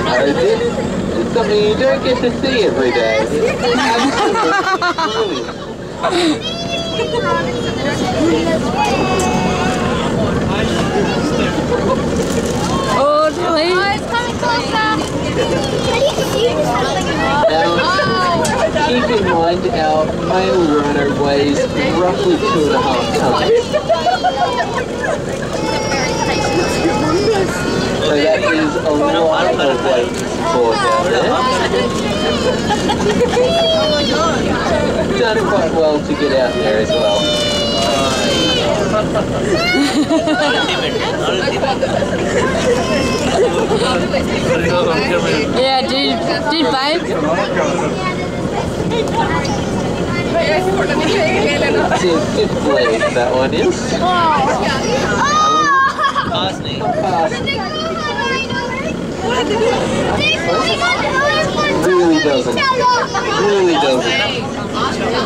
It's something you don't get to see every day. Absolutely Oh, really? Oh, it's coming closer. Keep in mind our male rhino weighs roughly 2.5 tons. So that is a lot of weight for down there. Done quite well to get out there as well. Yeah, dude, babe. It's a good leg, that one is. Really doesn't. Really doesn't.